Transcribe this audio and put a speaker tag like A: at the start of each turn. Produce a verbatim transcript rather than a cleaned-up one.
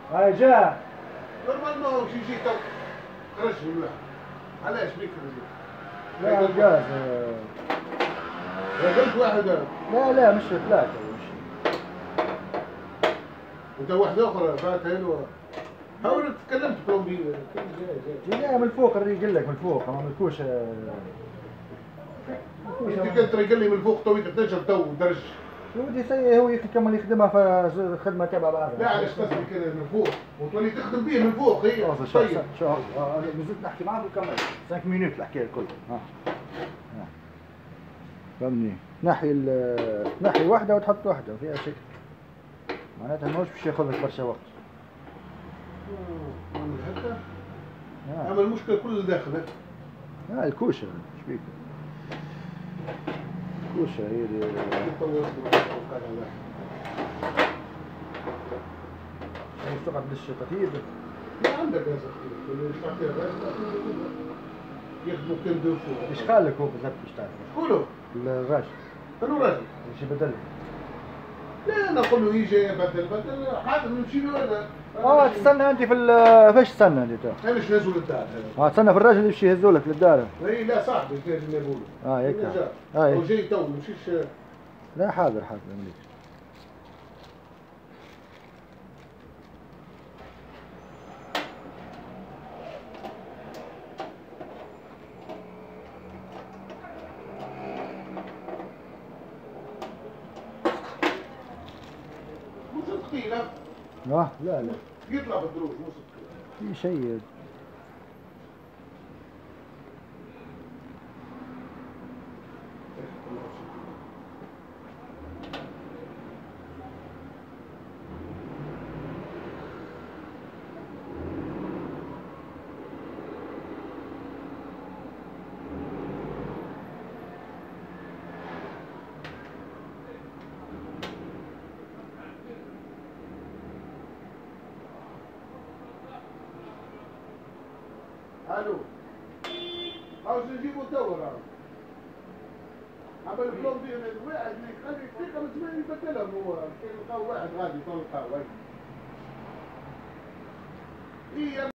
A: هاي جاء
B: نورمال ما هو شي يجي تو خرج من واحد. علاش بيك خرج؟
A: لا الغاز.
B: قلت واحد هذا.
A: لا لا مش ثلاثة مش.
B: انت واحد اخرى فات هنا ورا. حاول تكلمت كولومبي.
A: جاي جاي من الفوق الريق يقول لك من الفوق ما ملكوش.
B: انت قلت قال لي من فوق تويك تنجم تو درج.
A: ودي سي هو يكمل يخدمها في خدمة تبع بعضها.
B: لا علاش تسمي كذا من فوق وتولي تخدم به من فوق هي.
A: طيب شو نزلت نحكي معك وكمل خمس مينوت الحكاية الكل. ها فهمني. نحي نحي واحدة وتحط واحدة وفيها شيء معناتها ماهوش باش ياخذ لك برشا وقت.
B: عمل هكا عمل المشكلة كل اللي داخل.
A: ها الكوشة ايش بيك؟ الكوشة هي اللي تقعد للشطاطير.
B: لا عندك يا زلمة الشطاطير يخدموا كم دو فوق.
A: ايش قال لك هو بالضبط باش تعرف؟
B: شكونو؟
A: الراجل.
B: شنو راجل؟
A: ايش بدل؟
B: لا انا نقول له يجي بدل بدل حاضر نمشي له انا.
A: اه تستنى انت في فاش تستنى انت تو؟
B: انا باش نهزوا للدار.
A: اه تستنى في الراجل اللي باش يهزوا لك للدار.
B: اي لا صاحبي كان نقول له.
A: اه هيك.
B: اه هو جاي تو مشيش.
A: لا حاضر حاضر مليك.
B: ثقيلة؟
A: لا لا لا
B: يطلع بالدروج مو ثقيلة.
A: في شيء.
B: الو عاوز نجيبو توا راه عمل البلومبي واحد يخلي دقيقة من زمان يبدلهم هو كي يلقاو واحد غادي تو يلقاو هي